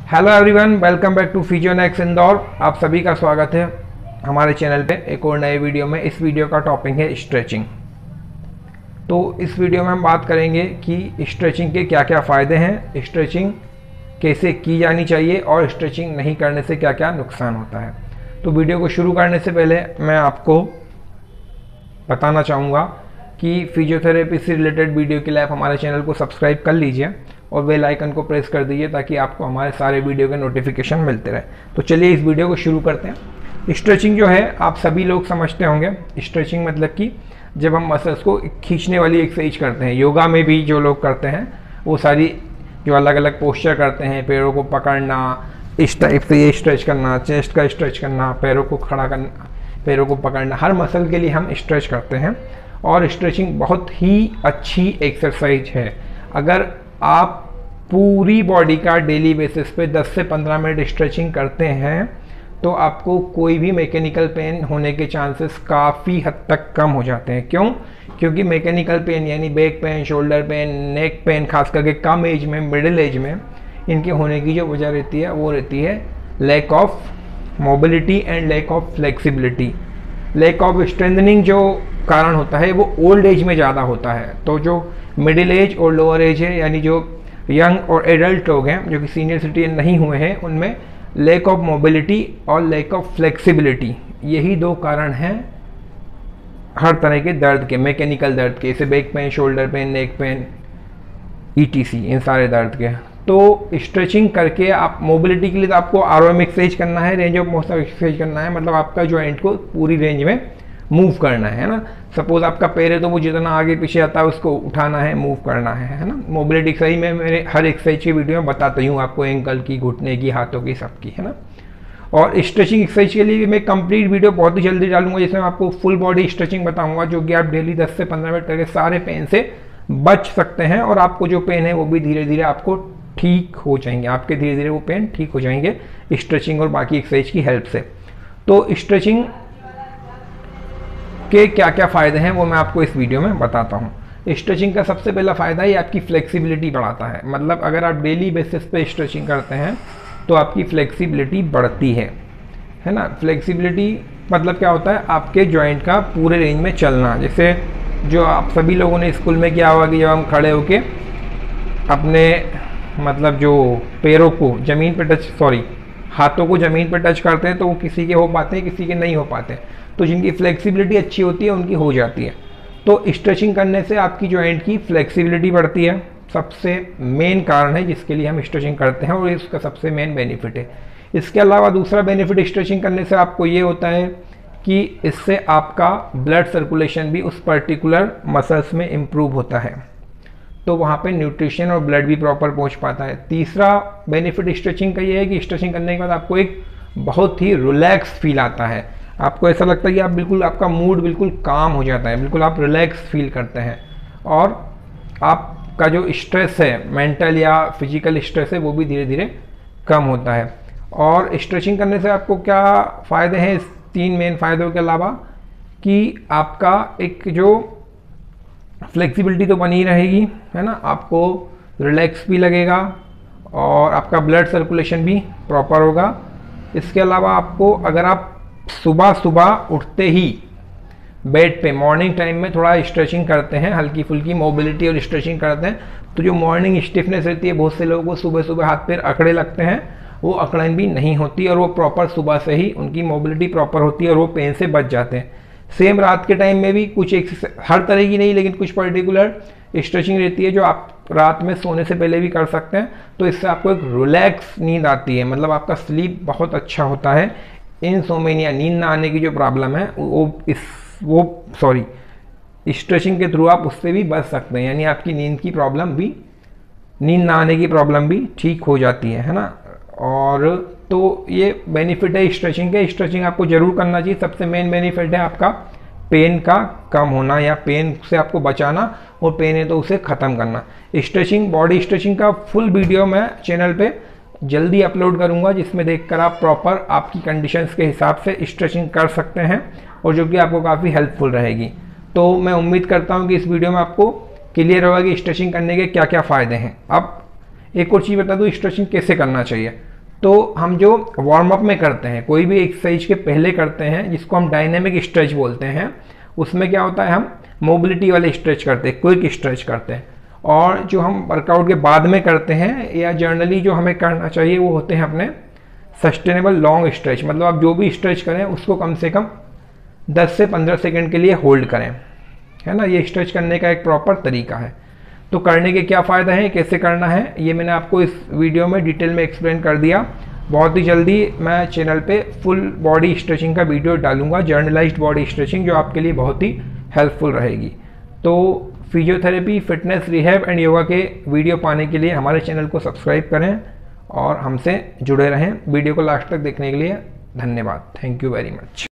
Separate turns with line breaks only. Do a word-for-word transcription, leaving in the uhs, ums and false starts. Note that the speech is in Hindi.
Hello everyone, welcome back to Physionex Indore. आप सभी का स्वागत है हमारे चैनल पे एक और नए वीडियो में। इस वीडियो का टॉपिक है स्ट्रेचिंग। तो इस वीडियो में हम बात करेंगे कि स्ट्रेचिंग के क्या क्या फ़ायदे हैं, स्ट्रेचिंग कैसे की जानी चाहिए और स्ट्रेचिंग नहीं करने से क्या क्या नुकसान होता है। तो वीडियो को शुरू करने से पहले मैं आपको बताना चाहूँगा कि फिजियोथेरेपी से रिलेटेड वीडियो के लिए आप हमारे चैनल को सब्सक्राइब कर लीजिए और बेल आइकन को प्रेस कर दीजिए ताकि आपको हमारे सारे वीडियो के नोटिफिकेशन मिलते रहे। तो चलिए इस वीडियो को शुरू करते हैं। स्ट्रेचिंग जो है आप सभी लोग समझते होंगे। स्ट्रेचिंग मतलब कि जब हम मसल्स को खींचने वाली एक्सरसाइज करते हैं, योगा में भी जो लोग करते हैं वो सारी जो अलग अलग पोस्चर करते हैं, पैरों को पकड़ना, इस टाइप से ये स्ट्रेच करना, चेस्ट का स्ट्रेच करना, पैरों को खड़ा करना, पैरों को पकड़ना, हर मसल के लिए हम स्ट्रेच करते हैं। और स्ट्रेचिंग बहुत ही अच्छी एक्सरसाइज है। अगर आप पूरी बॉडी का डेली बेसिस पे दस से पंद्रह मिनट स्ट्रेचिंग करते हैं तो आपको कोई भी मैकेनिकल पेन होने के चांसेस काफ़ी हद तक कम हो जाते हैं। क्यों? क्योंकि मैकेनिकल पेन यानी back pain, shoulder pain, neck pain, खास करके कम एज में, मिडिल एज में इनके होने की जो वजह रहती है वो रहती है lack of mobility and lack of flexibility. Lack of strengthening जो कारण होता है वो ओल्ड एज में ज़्यादा होता है। तो जो मिडिल एज और लोअर एज है, यानी जो यंग और एडल्ट लोग हैं जो कि सीनियर सिटीजन नहीं हुए हैं, उनमें लैक ऑफ मोबिलिटी और लैक ऑफ फ्लेक्सिबिलिटी, यही दो कारण हैं हर तरह के दर्द के, मैकेनिकल दर्द के, जैसे back pain, shoulder pain, neck pain, ETC, इन सारे दर्द के। तो स्ट्रेचिंग करके आप मोबिलिटी के लिए तो आपको आरओएम एक्सरसाइज करना है, रेंज ऑफ मोशन एक्सरसाइज करना है, मतलब आपका जॉइंट को पूरी रेंज में मूव करना है ना। सपोज आपका पैर है तो वो जितना आगे पीछे आता है उसको उठाना है, मूव करना है है ना। मोबिलिटी एक्सरसाइज में मेरे हर एक्सरसाइज की वीडियो में बताता हूँ आपको, एंकल की, घुटने की, हाथों की, सबकी, है ना। और स्ट्रेचिंग एक्सरसाइज के लिए भी मैं कंप्लीट वीडियो बहुत ही जल्दी डालूंगा जिसमें आपको फुल बॉडी स्ट्रेचिंग बताऊंगा, जो कि आप डेली दस से पंद्रह मिनट करके सारे पेन से बच सकते हैं और आपको जो पेन है वो भी धीरे धीरे आपको ठीक हो जाएंगे, आपके धीरे धीरे वो पेन ठीक हो जाएंगे स्ट्रेचिंग और बाकी एक्सरसाइज की हेल्प से। तो स्ट्रेचिंग के क्या क्या फ़ायदे हैं वो मैं आपको इस वीडियो में बताता हूँ। स्ट्रेचिंग का सबसे पहला फ़ायदा ये आपकी फ्लेक्सिबिलिटी बढ़ाता है। मतलब अगर आप डेली बेसिस पे स्ट्रेचिंग करते हैं तो आपकी फ्लेक्सिबिलिटी बढ़ती है, है ना। फ्लेक्सिबिलिटी मतलब क्या होता है? आपके जॉइंट का पूरे रेंज में चलना। जैसे जो आप सभी लोगों ने स्कूल में किया होगा कि जब हम खड़े होके अपने मतलब जो पैरों को ज़मीन पर टच सॉरी हाथों को ज़मीन पर टच करते हैं तो वो किसी के हो पाते हैं, किसी के नहीं हो पाते। तो जिनकी फ्लेक्सिबिलिटी अच्छी होती है उनकी हो जाती है। तो स्ट्रेचिंग करने से आपकी जॉइंट की फ्लेक्सिबिलिटी बढ़ती है, सबसे मेन कारण है जिसके लिए हम स्ट्रेचिंग करते हैं और इसका सबसे मेन बेनिफिट है। इसके अलावा दूसरा बेनिफिट स्ट्रेचिंग करने से आपको ये होता है कि इससे आपका ब्लड सर्कुलेशन भी उस पर्टिकुलर मसल्स में इम्प्रूव होता है, तो वहाँ पे न्यूट्रिशन और ब्लड भी प्रॉपर पहुँच पाता है। तीसरा बेनिफिट स्ट्रेचिंग का ये है कि स्ट्रेचिंग करने के बाद आपको एक बहुत ही रिलैक्स फील आता है। आपको ऐसा लगता है कि आप बिल्कुल, आपका मूड बिल्कुल काम हो जाता है, बिल्कुल आप रिलैक्स फील करते हैं और आपका जो स्ट्रेस है, मेंटल या फिजिकल स्ट्रेस है, वो भी धीरे धीरे कम होता है। और स्ट्रेचिंग करने से आपको क्या फ़ायदे हैं इस तीन मेन फ़ायदों के अलावा? कि आपका एक जो फ्लेक्सिबिलिटी तो बनी रहेगी, है ना, आपको रिलैक्स भी लगेगा और आपका ब्लड सर्कुलेशन भी प्रॉपर होगा। इसके अलावा आपको, अगर आप सुबह सुबह उठते ही बेड पे मॉर्निंग टाइम में थोड़ा स्ट्रेचिंग करते हैं, हल्की फुल्की मोबिलिटी और स्ट्रेचिंग करते हैं, तो जो मॉर्निंग स्टिफनेस रहती है, बहुत से लोगों को सुबह सुबह हाथ पैर अकड़े लगते हैं, वो अकड़न भी नहीं होती और वो प्रॉपर सुबह से ही उनकी मोबिलिटी प्रॉपर होती है और वो पेन से बच जाते हैं। सेम रात के टाइम में भी कुछ एक्सरसाइज, हर तरह की नहीं लेकिन कुछ पर्टिकुलर स्ट्रेचिंग रहती है जो आप रात में सोने से पहले भी कर सकते हैं। तो इससे आपको एक रिलैक्स नींद आती है, मतलब आपका स्लीप बहुत अच्छा होता है। इनसोमेनिया, नींद ना आने की जो प्रॉब्लम है वो इस वो सॉरी स्ट्रेचिंग के थ्रू आप उससे भी बच सकते हैं, यानी आपकी नींद की प्रॉब्लम भी, नींद ना आने की प्रॉब्लम भी ठीक हो जाती है है ना। और तो ये बेनिफिट है स्ट्रेचिंग के। स्ट्रेचिंग आपको जरूर करना चाहिए। सबसे मेन बेनिफिट है आपका पेन का कम होना या पेन से आपको बचाना, और पेन है तो उसे ख़त्म करना। स्ट्रेचिंग, बॉडी स्ट्रेचिंग का फुल वीडियो मैं चैनल पे जल्दी अपलोड करूंगा जिसमें देखकर आप प्रॉपर आपकी कंडीशंस के हिसाब से स्ट्रेचिंग कर सकते हैं और जो कि आपको काफ़ी हेल्पफुल रहेगी। तो मैं उम्मीद करता हूं कि इस वीडियो में आपको क्लियर होगा कि स्ट्रेचिंग करने के क्या क्या फ़ायदे हैं। अब एक और चीज़ बता दूं, स्ट्रेचिंग कैसे करना चाहिए। तो हम जो वार्म अप में करते हैं, कोई भी एक्सरसाइज के पहले करते हैं, जिसको हम डायनेमिक स्ट्रेच बोलते हैं, उसमें क्या होता है, हम मोबिलिटी वाले स्ट्रेच करते हैं, क्विक स्ट्रेच करते हैं। और जो हम वर्कआउट के बाद में करते हैं या जनरली जो हमें करना चाहिए वो होते हैं अपने सस्टेनेबल लॉन्ग स्ट्रेच। मतलब आप जो भी स्ट्रेच करें उसको कम से कम दस से पंद्रह सेकंड के लिए होल्ड करें, है ना। ये स्ट्रेच करने का एक प्रॉपर तरीका है। तो करने के क्या फ़ायदा है, कैसे करना है, ये मैंने आपको इस वीडियो में डिटेल में एक्सप्लेन कर दिया। बहुत ही जल्दी मैं चैनल पे फुल बॉडी स्ट्रेचिंग का वीडियो डालूंगा, जर्नलाइज्ड बॉडी स्ट्रेचिंग, जो आपके लिए बहुत ही हेल्पफुल रहेगी। तो physiotherapy, fitness, rehab and yoga के वीडियो पाने के लिए हमारे चैनल को सब्सक्राइब करें और हमसे जुड़े रहें। वीडियो को लास्ट तक देखने के लिए धन्यवाद। Thank you very much.